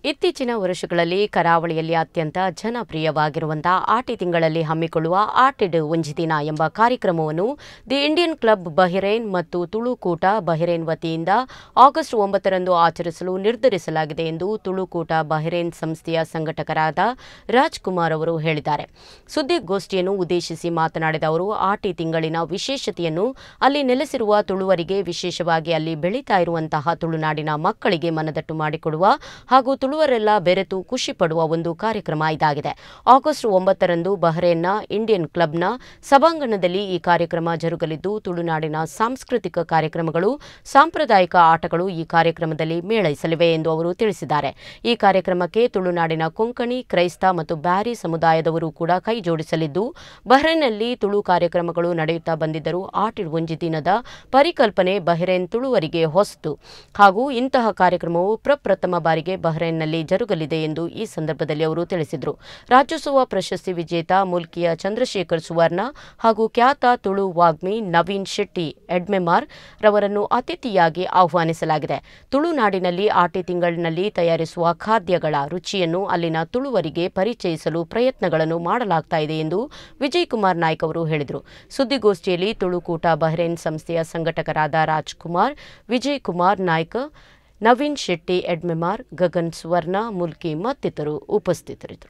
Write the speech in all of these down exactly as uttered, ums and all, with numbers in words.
ಇತ್ತೀಚಿನ ವರ್ಷಗಳಲ್ಲಿ ಕರಾವಳಿಯಲ್ಲಿ ಅತ್ಯಂತ ಜನಪ್ರಿಯವಾಗಿರುವಂತಹ ಆಟಿ ತಿಂಗಳಲ್ಲಿ ಹಮ್ಮಿಕೊಳ್ಳುವ ಆಟಿಡ್ ಒಂಜಿ ದಿನ ಎಂಬ ಕಾರ್ಯಕ್ರಮವನ್ನು ದಿ ಇಂಡಿಯನ್ ಕ್ಲಬ್ ಬಹ್ರೇನ್ ಮತ್ತು ತುಳುಕೂಟ ಬಹ್ರೇನ್ ವತಿಯಿಂದ ಆಗಸ್ಟ್ ಒಂಬತ್ತರಂದು ಆಚರಿಸಲು ನಿರ್ಧರಿಸಲಾಗಿದೆ ಎಂದು ತುಳುಕೂಟ ಬಹ್ರೇನ್ ಸಂಸ್ಥೆಯ ಸಂಘಟಕರಾದ ರಾಜ್ಕುಮಾರ್ ಅವರು ಹೇಳಿದ್ದಾರೆ. ಸುದ್ದಿಗೋಷ್ಠಿಯನ್ನು ಉದ್ದೇಶಿಸಿ ಮಾತನಾಡಿದ ಅವರು, ಆಟಿ ತಿಂಗಳಿನ ವಿಶೇಷತೆಯನ್ನು ಅಲ್ಲಿ ನೆಲೆಸಿರುವ ತುಳುವರಿಗೆ, ವಿಶೇಷವಾಗಿ ಅಲ್ಲಿ ಬೆಳೀತಾ ಇರುವಂತಹ ತುಳುನಾಡಿನ ಮಕ್ಕಳಿಗೆ ಮನದಟ್ಟು ಮಾಡಿಕೊಡುವ ಹಾಗೂ ತುಳುವರೆಲ್ಲ ಬೆರೆತು ಖುಷಿ ಪಡುವ ಒಂದು ಕಾರ್ಯಕ್ರಮ ಇದಾಗಿದೆ. ಆಗಸ್ಟ್ ಒಂಬತ್ತರಂದು ಬಹ್ರೇನ್ನ ಇಂಡಿಯನ್ ಕ್ಲಬ್ನ ಸಭಾಂಗಣದಲ್ಲಿ ಈ ಕಾರ್ಯಕ್ರಮ ಜರುಗಲಿದ್ದು, ತುಳುನಾಡಿನ ಸಾಂಸ್ಕೃತಿಕ ಕಾರ್ಯಕ್ರಮಗಳು, ಸಾಂಪ್ರದಾಯಿಕ ಆಟಗಳು ಈ ಕಾರ್ಯಕ್ರಮದಲ್ಲಿ ಮೇಳೈಸಲಿವೆ ಎಂದು ಅವರು ತಿಳಿಸಿದ್ದಾರೆ. ಈ ಕಾರ್ಯಕ್ರಮಕ್ಕೆ ತುಳುನಾಡಿನ ಕೊಂಕಣಿ, ಕ್ರೈಸ್ತ ಮತ್ತು ಬ್ಯಾರಿ ಸಮುದಾಯದವರು ಕೂಡ ಕೈ ಜೋಡಿಸಲಿದ್ದು, ಬಹ್ರೇನ್ನಲ್ಲಿ ತುಳು ಕಾರ್ಯಕ್ರಮಗಳು ನಡೆಯುತ್ತಾ ಬಂದಿದ್ದರೂ ಆಟಿಡ್ ಒಂಜಿ ದಿನದ ಪರಿಕಲ್ಪನೆ ಬಹ್ರೇನ್ ತುಳುವರಿಗೆ ಹೊಸತು ಹಾಗೂ ಇಂತಹ ಕಾರ್ಯಕ್ರಮವು ಪ್ರಪ್ರಥಮ ಬಾರಿಗೆ ಬಹ್ರೇನ್ನಲ್ಲಿ ಜರುಗಲಿದೆ ಎಂದು ಈ ಸಂದರ್ಭದಲ್ಲಿ ಅವರು ತಿಳಿಸಿದರು. ರಾಜ್ಯೋತ್ಸವ ಪ್ರಶಸ್ತಿ ವಿಜೇತ ಮುಲ್ಕಿಯ ಚಂದ್ರಶೇಖರ್ ಸುವರ್ಣ ಹಾಗೂ ಖ್ಯಾತ ತುಳು ವಾಗ್ಮಿ ನವೀನ್ ಶೆಟ್ಟಿ ಎಡ್ಮೆಮಾರ್ ರವರನ್ನು ಅತಿಥಿಯಾಗಿ ಆಹ್ವಾನಿಸಲಾಗಿದೆ. ತುಳುನಾಡಿನಲ್ಲಿ ಆಟಿ ತಿಂಗಳಿನಲ್ಲಿ ತಯಾರಿಸುವ ಖಾದ್ಯಗಳ ರುಚಿಯನ್ನು ಅಲ್ಲಿನ ತುಳುವರಿಗೆ ಪರಿಚಯಿಸಲು ಪ್ರಯತ್ನಗಳನ್ನು ಮಾಡಲಾಗ್ತಾ ಇದೆ ಎಂದು ವಿಜಯ್ ಕುಮಾರ್ ನಾಯ್ಕ್ ಅವರು ಹೇಳಿದರು. ಸುದ್ದಿಗೋಷ್ಠಿಯಲ್ಲಿ ತುಳುಕೂಟ ಬಹ್ರೇನ್ ಸಂಸ್ಥೆಯ ಸಂಘಟಕರಾದ ರಾಜ್ಕುಮಾರ್, ವಿಜಯ್ ಕುಮಾರ್ ನಾಯ್ಕ್, ನವೀನ್ ಶೆಟ್ಟಿ ಎಡ್ಮೆಮಾರ್, ಗಗನ್ ಸುವರ್ಣ, ಮುಲ್ಕಿ ಮತ್ತಿತರರು ಉಪಸ್ಥಿತರಿದ್ದರು.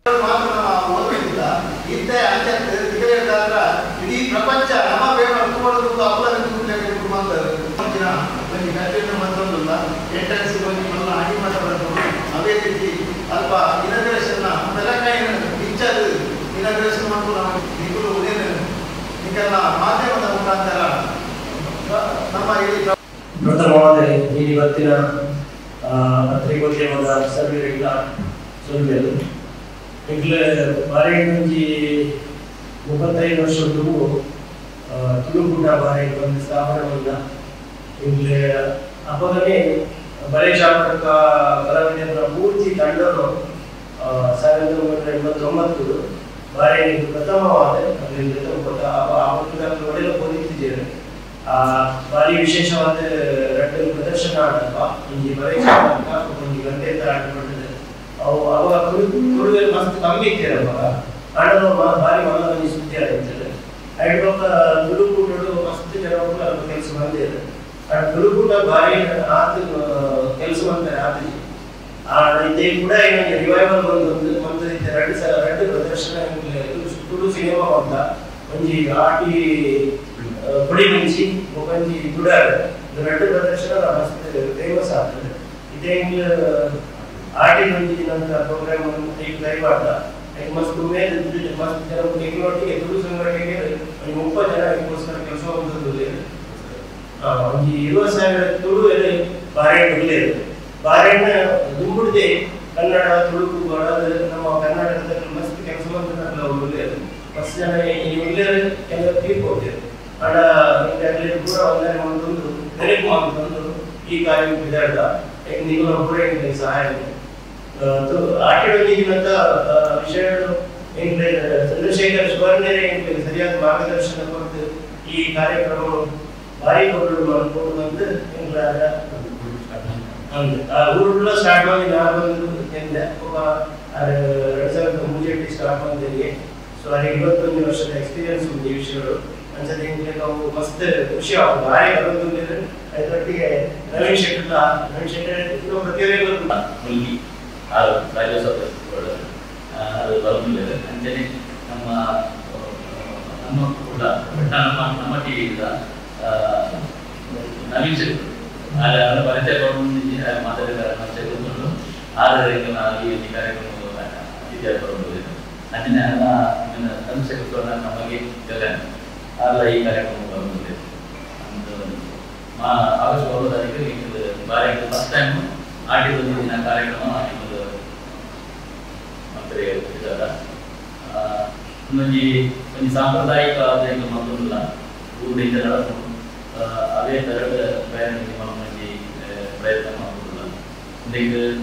ಪ್ರಥಮವಾದ ಈ ಇವತ್ತಿನ ಪತ್ರಿಕೋದ್ಯಮದ ಸರ್ವೆಗಳ ಸುದ್ದಿಯದು ಈಗಲೇ ಬಾರೇಣಿ ಮುಪ್ಪತ್ತೈದು ವರ್ಷದ್ದು ತುಳುಕೂಟ ಬಾರೇಣಿ ಒಂದು ಸ್ಥಾಪನೆಯಿಂದ ಈಗಲೇ ಅಪ್ಪಗನೇ ಬಲೆ ಶಾಪಕ ಕಲಾವಿದರ ಪೂರ್ತಿ ತಂಡರು ಸಾವಿರದ ಒಂಬೈನೂರ ಎಂಬತ್ತೊಂಬತ್ತು ಬಾರೇಣಿ ಪ್ರಥಮವಾದ ಅದರಿಂದ ಒಡೆದ ಹೊಂದಿದ್ದೇವೆ. ಭಾರಿ ವಿಶೇಷವಾದ ಎರಡು ಪ್ರದರ್ಶನ ಆಟಪ್ಪ ಒಂದು ಬರೀ ಒಂದು ಗಂಟೆ ಆಟ ಮಾಡಿದೆ. ಅವು ಅವಾಗ ತುಳುವೆ ಮಸ್ತ್ ಕಮ್ಮಿ ಇದ್ದೇರಪ್ಪ ಆಡಲು ಭಾರಿ ಮನೋರಂಜನೆ ಸುದ್ದಿ ಆಗಿರ್ತದೆ. ಐಡ್ಬೊಕ್ಕ ತುಳುಕೂಟಗಳು ಮಸ್ತ್ ಜನ ಕೆಲಸ ಬಂದಿದೆ. ತುಳುಕೂಟ ಭಾರಿ ಆತು ಕೆಲಸ ಮಾಡ್ತಾರೆ ಆತಿ ಇದೇ ಕೂಡ ಏನಂದ್ರೆ ರಿವೈವಲ್ ಬಂದು ಒಂದು ಎರಡು ಸಲ ಎರಡು ಪ್ರದರ್ಶನ ತುಳು ಸಿನಿಮಾ ಅಂತ ಒಂಜಿ ಆಟಿ ಪುಡಿ ಮುಂಚಿ ಒಂಜಿ ತುಡಾರ ಎರಡು ಪ್ರದರ್ಶನ ಮಸ್ತ್ ಫೇಮಸ್ ಆಗ್ತದೆ. ಇದೇ ಆಟಿ ಒಂಜಿ ದಿನದ ಪ್ರೋಗ್ರಾಮ್ ಈಗ ಲೈವ್ ಆಟ ಮಸ್ತ್ ಉಮೇದ್ ಮಸ್ತ್ ಜನ ಒಟ್ಟಿಗೆ ತುಳು ಸಂಘಟನೆಗೆ ಒಂದು ಮುಪ್ಪತ್ತು ಜನ ಇದಕ್ಕೋಸ್ಕರ ಕೆಲಸ ಬಂದದ್ದು ಒಂಜಿ ಇರುವತ್ತು ಸಾವಿರ ತುಳು ಎಲೆ ಬಾರೇಣ್ ಉಳ್ಳೇದು. ಬಾರೇಣ್ಣ ದುಂಬುಡ್ದೆ ಕನ್ನಡ ತುಳುಕು ಬರೋದು ನಮ್ಮ ಕರ್ನಾಟಕದಲ್ಲಿ ಮಸ್ತ್ ಕೆಲಸ ಬಂದ ಉಳ್ಳೇದು. ಮಸ್ತ್ ಜನ ಈ ಉಳ್ಳೇದು ಎಲ್ಲ ತೀರ್ಕೋತೇವೆ ಆಡ ಕೂಡ ಒಂದರೆ ಒಂದು ನೆನಪು ಅಂತಂದು ಈ ಕಾರ್ಯ ವಿಧಾನ ನಿಗಮ ಕೂಡ ಸಹಾಯ ಆಟಿಡೋದಿಗಿನಂತ ವಿಷಯಗಳು ಚಂದ್ರಶೇಖರ್ ಸುವರ್ಣರೇ ಸರಿಯಾದ ಮಾರ್ಗದರ್ಶನ ಕೊಟ್ಟು ಈ ಕಾರ್ಯಕ್ರಮ ಭಾರಿ ಕೊಟ್ಟು ಮಾಡ್ಕೊಂಡು ಬಂದು ಊರುಗಳ ಸ್ಟಾರ್ಟ್ ಮಾಡಿ ನಾನು ಎರಡು ಸಾವಿರದ ಮುಂಚೆ ಸ್ಟಾರ್ಟ್ ಮಾಡಿದ್ದೇನೆ. ಸೊ ಅಲ್ಲಿ ಇವತ್ತೊಂದು ವರ್ಷದ ಎಕ್ಸ್ಪೀರಿಯನ್ಸ್ ಉಂಟು ಈ ವಿಷಯಗಳು ಅನ್ಸತ್ತೆ. ನಾವು ಮಸ್ತ್ ಖುಷಿ ಆಗುತ್ತೆ ಭಾರಿ ಬರೋದಿದ್ರೆ ಅದರೊಟ್ಟಿಗೆ ನವೀನ್ ಶೆಟ್ಟಿ ನವೀನ್ ಶೆಟ್ಟಿ ಪ್ರತಿಯೊಬ್ಬರು ಮುಲ್ಕಿ ಆರು ರಾಜ್ಯೋತ್ಸವ ಅದು ಬರೋದಿಲ್ಲ ಅಂಜನೆ ನಮ್ಮ ನಮ್ಮ ಕೂಡ ನಮ್ಮ ನಮ್ಮ ಟಿವಿಯಿಂದ ನವೀನ್ ಶೆಟ್ಟಿ ಅದರ ಪರಿಚಯ ಮಾತಾಡಿದ್ದಾರೆ ಪರಿಚಯ ಕೊಟ್ಟು ಆರರಿಂದ ನಾವು ಈ ಕಾರ್ಯಕ್ರಮ ಅತಿಥಿಯಾಗಿ ಬರಬಹುದು. ಅಂಜನೆ ಚಂದ್ರಶೇಖರ್ ನಮಗೆ ಜಗನ್ ಅಲ್ಲ ಈ ಕಾರ್ಯಕ್ರಮ ಬರುತ್ತದೆ. ಆಗಸ್ಟ್ ಒಂದು ತಾರೀಕು ಬಾರಿ ಫಸ್ಟ್ ಟೈಮ್ ಆಟಿ ಒಂದು ದಿನ ಕಾರ್ಯಕ್ರಮ ಒಂದು ಮಂತ್ರಿ ಇದ್ದಾರೆ. ಒಂದೊಂದು ಒಂದು ಸಾಂಪ್ರದಾಯಿಕ ಆದಾಯ ಮತ್ತೊಂದಿಲ್ಲ ಊರಿಂದ ನಡೆದು ಅದೇ ಥರದ ಪ್ರಯಾಣ ಪ್ರಯತ್ನ ಮಾಡೋದಿಲ್ಲ.